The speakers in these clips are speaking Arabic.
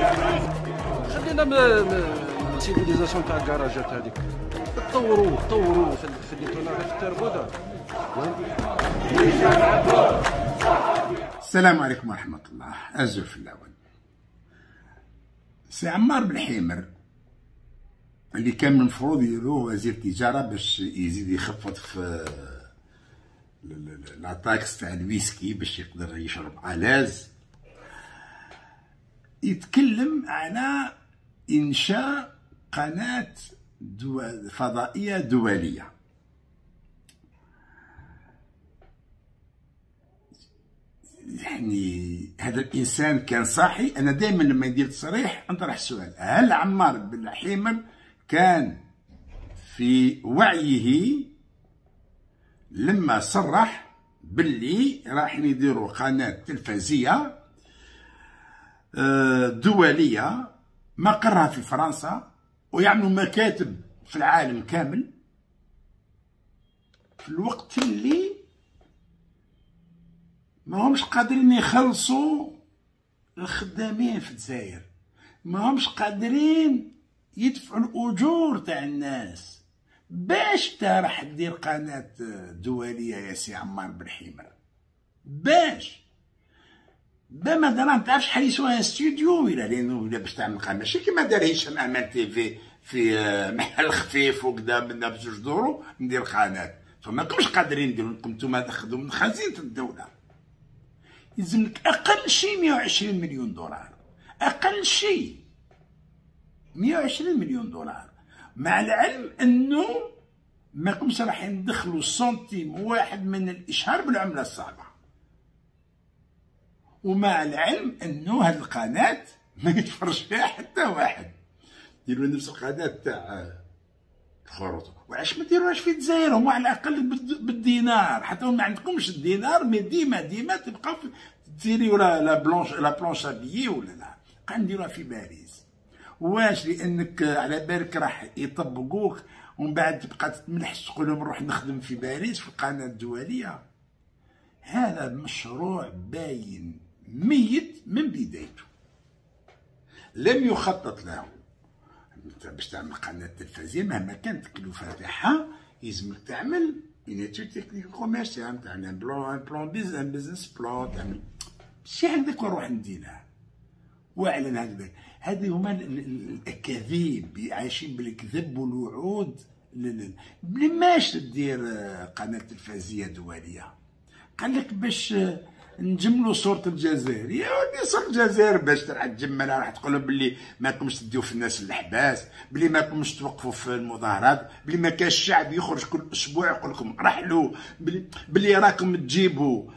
خلينا السيفيليزاسيون تاع الكراجات هذيك تطوروا خليتونا غير في التربوده. السلام عليكم ورحمة الله. أزف الأول سي عمار بن حيمر اللي كان من المفروض يديروه وزير تجارة باش يزيد يخفض في لاطاكس تاع الويسكي باش يقدر يشرب ألاز، يتكلم على إنشاء قناة فضائية دولية. يعني هذا الانسان كان صاحي؟ انا دائما لما يدير تصريح نطرح السؤال: هل عمار بن حيمر كان في وعيه لما صرح باللي راح يديروا قناه تلفزيه دوليه مقرها في فرنسا ويعملوا مكاتب في العالم كامل في الوقت اللي ما همش قادرين يخلصوا الخدامين في الجزائر، ما همش قادرين يدفعوا الأجور تاع الناس؟ باش تا راح دير قناة دولية يا سي عمار بن حيمر؟ باش بما دار متعرف شحال يسوى استوديو ولا باش تعمل قناة، ماشي كيما دار هشام امان تيفي في محل خفيف وكدا منا بزوج دورو ندير قناة. فما كنتوش قادرين ديروا، نتوما تاخذوا من خزينة الدولة. يلزملك اقل شيء 120 مليون دولار، اقل شيء 120 مليون دولار، مع العلم انه ما كنتش راح ندخلوا سنتيم واحد من الاشهار بالعمله الصعبه، ومع العلم انه هذه القناه ما يتفرج فيها حتى واحد. ديروا نفس القناه تاع الخروط، وعلاش ما ديروهاش في الجزائر؟ هما على الاقل بالدينار، حتى ما عندكمش الدينار، مي ديما تبقى تيريو لا بلونش ابيي ولا لا، قاعد نديروها في باريس. واش لانك على بالك راح يطبقوك ومن بعد تبقى تتملح تقول لهم نروح نخدم في باريس في القناه الدوليه؟ هذا مشروع باين ميت من بدايته، لم يخطط له. باش تعمل قناه تلفزيونيه مهما كانت التكلفه تاعها يلزمك تعمل اون ايتود تكنيك كوميرسيال، تعمل بلان بيزنس بلان، تعمل ماشي هكذاك نروح نديرها واعلن هكذاك. هذه هما الاكاذيب، عايشين بالكذب والوعود. ماش دير قناه تلفزيونيه دوليه؟ قال لك باش نجملوا صورة الجزائر. يا ودي صورة الجزائر باش راح تجملها؟ راح تقول لهم بلي ماكمش تديو في الناس الحباس، بلي ماكمش توقفوا في المظاهرات، بلي ما كاش الشعب يخرج كل اسبوع يقول لكم رحلوا، بلي راكم تجيبوا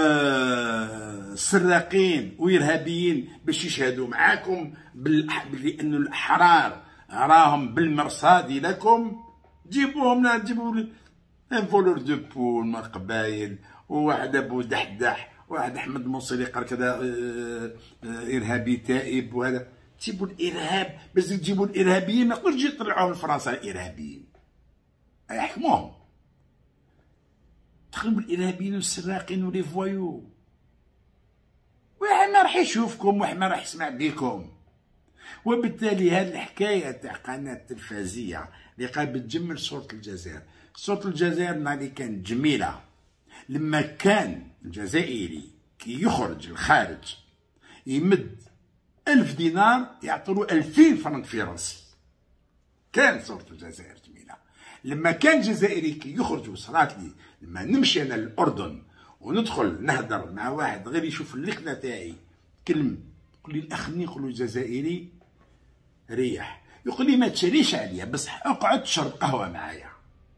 سراقين وارهابيين باش يشهدوا معاكم بلي انه الاحرار راهم بالمرصاد لكم، جيبوهم جيبوا ان فولور دو بول من قبايل، وواحد ابو دحدح، واحد احمد موصلي قال كذا ارهابي تائب، وهذا تجيبوا الارهاب باش تجيبوا الارهابيين، ما تقدرش يطلعوهم لفرنسا الارهابيين يحكموهم، تخلوا الارهابيين والسراقين ولي فوايو، واحد ما راح يشوفكم، واحد ما راح يسمع بيكم. وبالتالي هذه الحكايه تاع قناه تلفزيه اللي قاعده تجمل صوره الجزائر، صوره الجزائر نهار كانت جميله لما كان الجزائري كي يخرج الخارج يمد 1000 دينار يعطولو 2000 فرنك فرنسي، كان صورة الجزائر جميلة. لما كان الجزائري كي يخرج، وصلات لي لما نمشي انا للاردن وندخل نهدر مع واحد غير يشوف اللقنه تاعي كلم، يقول لي الاخ منين، نقول له جزائري ريح، يقول لي ما تشريش عليا بصح اقعد تشرب قهوه معايا.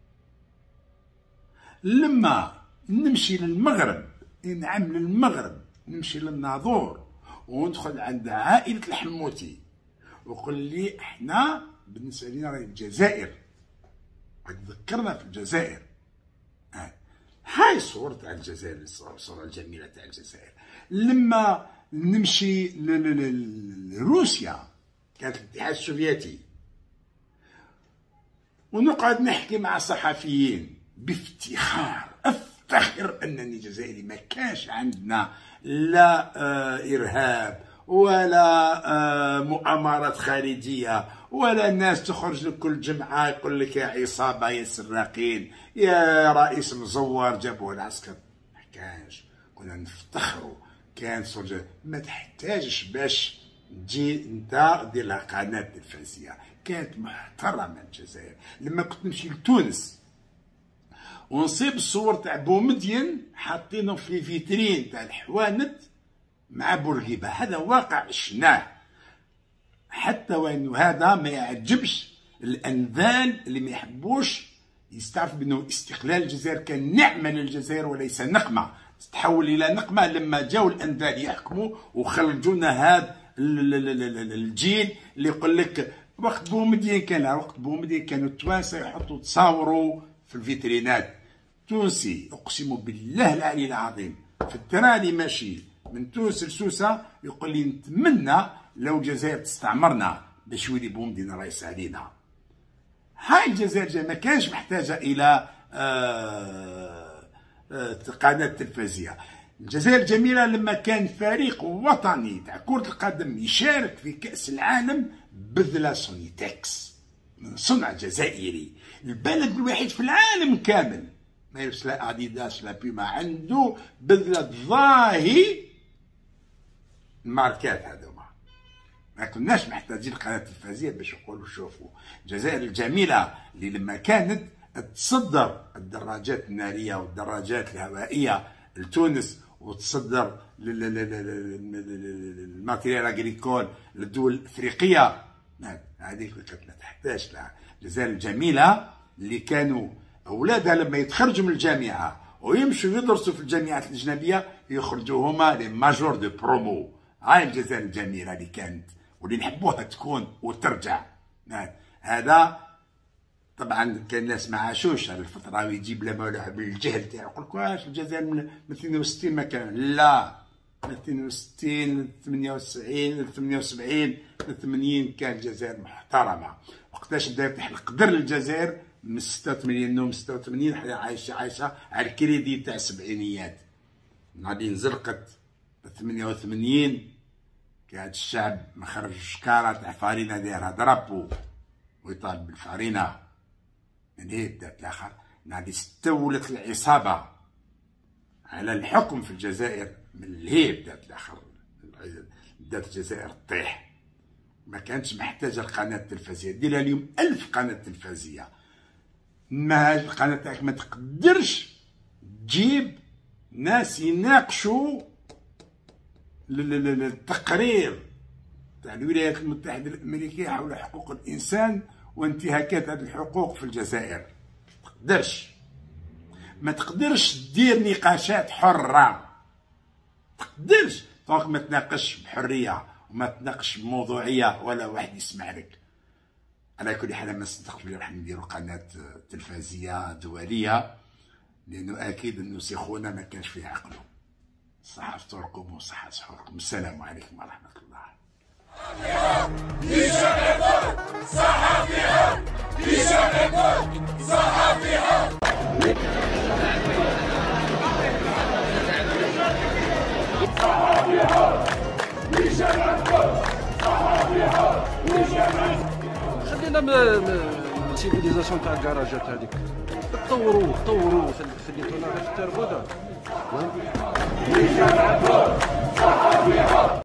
لما نمشي للمغرب، نعم للمغرب، نمشي للناظور وندخل عند عائلة الحموتي وقل لي احنا بالنسبة لنا راهي الجزائر، ذكرنا في الجزائر. هاي صورة تاع الجزائر، الصورة الجميلة تاع الجزائر. لما نمشي لروسيا، كانت الاتحاد السوفيتي، ونقعد نحكي مع الصحفيين بافتخار، افتخر انني جزائري، ما كانش عندنا لا ارهاب ولا مؤامرات خارجيه، ولا الناس تخرج لك كل جمعه يقول لك يا عصابه يا سراقين يا رئيس مزور جابوه العسكر. ما كانش، كنا نفتخروا. كان سورجا ما تحتاجش باش تجي انت دير لها قناه تلفزيونيه، كانت محترمه الجزائر. لما كنت نمشي لتونس ونصيب الصور تاع بومدين حاطينهم في فيترين تاع الحوانت مع بورقيبه، هذا واقع شناه. حتى وانه هذا ما يعجبش الانذال اللي ما يحبوش يستعرف بانه استقلال الجزائر كان نعمه للجزائر وليس نقمه، تتحول الى نقمه لما جاوا الانذال يحكموا وخرجونا هذا الجيل اللي يقول لك وقت بومدين كانوا التوانسه يحطوا تصاوروا في الفيترينات. تونسي اقسم بالله العلي العظيم في التراني ماشي من تونس لسوسه يقول لي نتمنى لو الجزائر تستعمرنا باش يولي بومدين رئيس علينا. هاي الجزائر ما كانش محتاجه الى قناه تلفزيونيه. الجزائر جميله لما كان فريق وطني تاع كره القدم يشارك في كاس العالم بذله سونيتكس من صنع جزائري، البلد الوحيد في العالم كامل ما يلبس لا اديداس لا بيما، عنده بذله ظاهي الماركات هذوما. ما كناش محتاجين قناه تلفزيونيه باش نقولوا شوفوا الجزائر الجميله اللي لما كانت تصدر الدراجات الناريه والدراجات الهوائيه لتونس وتصدر الماتيريال اغريكول للدول الافريقيه، هذيك كانت ما تحتاج لها. الجزائر الجميله اللي كانوا اولادها لما يتخرجوا من الجامعه ويمشوا يدرسوا في الجامعات الاجنبيه يخرجوا هما لي ماجور دو برومو. هاي الجزائر الجميله اللي كانت واللي نحبوها تكون وترجع. هذا طبعا كان الناس ما عاشوش هذه الفتره ويجيب لما بالجهل تاعو يقول لك واش الجزائر من 62 ما كان، لا من 62 ل 98 ل 78 ل 80 كان الجزائر محترمه. وقتاش بدات القدر للجزائر من 86 من 86 عايشه على الكريدي تاع السبعينيات. غادي نزلقت 88 كان الشعب ما خرجش كاره تاع فارينه دايرها ضربو ويطالب بالفارينه. من هي بدات الاخر غادي استولت العصابه على الحكم في الجزائر. من هي بدات الاخر بدات الجزائر تطيح. ما كانتش محتاجه القناه التلفزيونيه، ديرها اليوم 1000 قناه تلفزيونيه. ما القناه تاعك ما تقدرش تجيب ناس يناقشوا التقرير تاع الولايات المتحده الامريكيه حول حقوق الانسان وانتهاكات هذه الحقوق في الجزائر. ما تقدرش دير نقاشات حره، تقدرش دونك ما تناقش بحريه وما تناقش بموضوعيه ولا واحد يسمع لك. على كل حال ما نستقبل راح نديروا قناه تلفزيونيه دوليه لانه اكيد انه سي خونا ما كانش فيه عقله. صحة فطوركم وصحة سحوركم. السلام عليكم ورحمة الله. صحفيها صحفيها خلينا من السيفيليزاسيون تاع الكراجات هذيك تطوروا خليتونا غير في التربه.